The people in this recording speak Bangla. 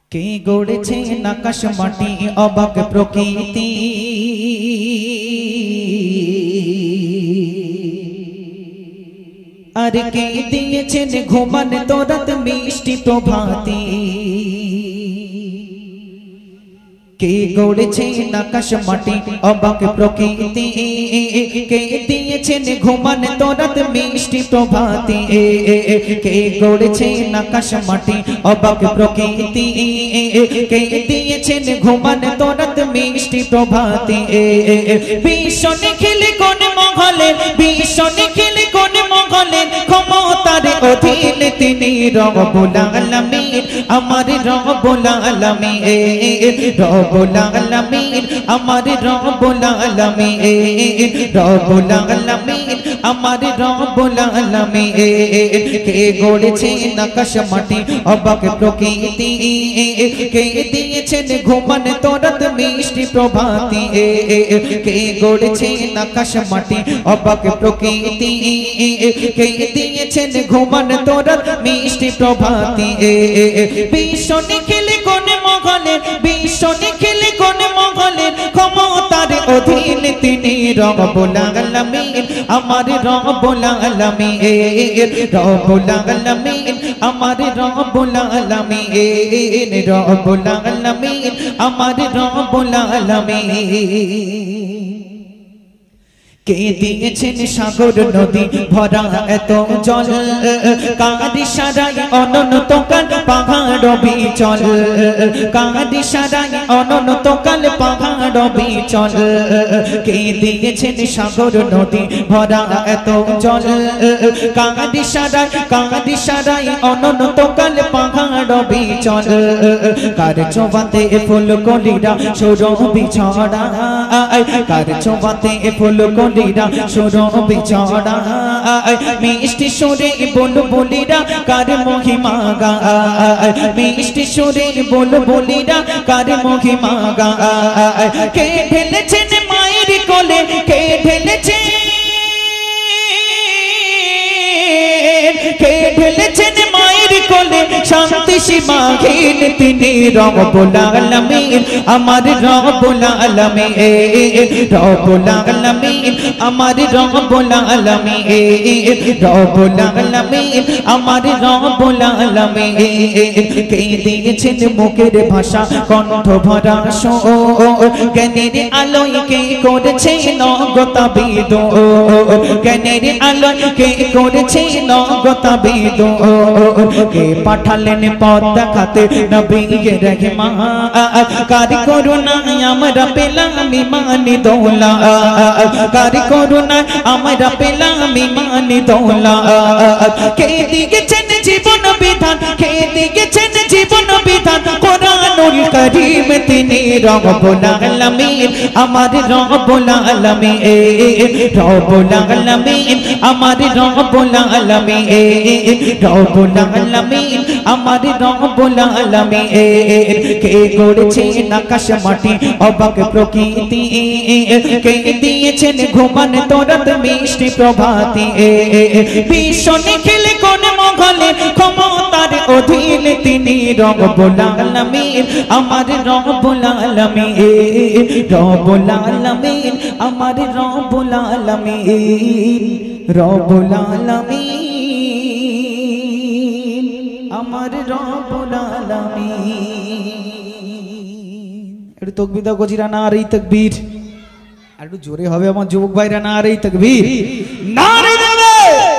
কে গড়েছে আকাশ মাটি অবাক প্রকৃতি, আর কে দিয়েছেন ঘুমান তোরাত মিষ্টি প্রভাতি। কে গড়েছে আকাশ মাটি অবাক প্রকৃতি, কে দিয়েছেন ঘুমান তোরাত মিষ্টি প্রভাতি। কে গড়েছে আকাশ মাটি অবাক প্রকৃতি, কে দিয়েছেন ঘুমান তোরাত মিষ্টি প্রভাতি। বিশ্ব নিখিলে কোন মহলে, বিশ্ব নিখিলে কোন মহলে ক্ষমতার অধীন তিনি রব্বুল আলামিন, আমার রব্বুল আলামিন, রব্বুল আলামিন, আমার রব্বুল আলামিন, রব্বুল আলামিন, আমার রব্বুল আলামিন। কে গড়েছে আকাশ মাটি অবাক প্রকৃতি, কে দিয়েছেন ঘুমান তোরাত মিষ্টি প্রভাতি। কে গড়েছে আকাশ মাটি অবাক প্রকৃতি, কে দিয়েছেন ঘুমান তোরাত মিষ্টি প্রভাতি। বিশ্ব নিখিলে কোন মহলে, বিশ্ব নিখিলে কোন মহলে ক্ষমতার অধীন তিনি রব্বুল আলামিন, আমার রব্বুল আলামিন, রব্বুল আলামিন, আমার রব্বুল আলামিন, রব্বুল আলামিন, আমার রব্বুল আলামিন। কে দিয়েছেন সাগর নদী ভরা এত জল, কার ইশারায় অনন্ত কাল পাহাড় বিচল, কার ইশারায় অনন্ত কাল পাহাড় বিচল। কে দিয়েছেন সাগর নদী ভরা এত জল, কার ইশারায় অনন্ত কাল পাহাড় বিচল। কার ছোঁয়াতে ফুল কলিরা সুরভি ছড়ায়, কার ছোঁয়াতে ফুল কলিরা সুরভি ছড়ায়। মিষ্টি সুরে বুলবুলিরা কার মহিমা গায়, মিষ্টি সুরে বুলবুলিরা কার মহিমা গায়। কে ঢেলেছেন মায়ের কোলে, কে ঢেলেছেন, কে ঢেলেছেন মায়ের কোলে শান্তি সীমাহীন তিনি রব্বুল আলামিন, আমার রব্বুল আলামিন, রব্বুল আলামিন, আমার রব্বুল আলামিন, রব্বুল আলামিন, আমার রব্বুল আলামিন। কে দিয়েছেন মুখের ভাষা কণ্ঠ ভরা সুর, জ্ঞানের আলোয় কে করেছে নগতাবিদ, জ্ঞানের আলোয় কে করেছে নগতাবিদ। কে পাঠালেন পথ দেখাতে নবী রহমান, কার করুণায় আমরা পেলাম ইমানি দৌলত, কার করুণায় আমরা পেলাম ইমানি দৌলত। কে দিয়েছেন জীবন বিধান, কে দিয়েছেন জীবন বিধান কোরআনুল কারীম তিনি রব্বুল আলামিন, আমার রব্বুল আলামিন, রব্বুল আলামিন, আমার রব্বুল আলামিন, রব্বুল আলামিন, আমার রব্বুল আলামিন। কে গড়েছে আকাশ মাটি অবাক প্রকৃতি, কে দিয়েছেন ঘুমান তোরাত মিষ্টি প্রভাতি। বিশ্ব নিখিলে কোন মহলে ক্ষমতার অধীন তিনি রব্বুল আলামিন, আমার রব্বুল আলামিন, রব্বুল আলামিন, আমার রব্বুল আলামিন, রব্বুল আলামিন, আমার রব্বুল আলামিন। একটু তাকবীর দাও গজিরা, নারে তাকবীর। আর একটু জোরে হবে আমার যুবক ভাইরা, নারে তাকবীর, নারে তাকবীর।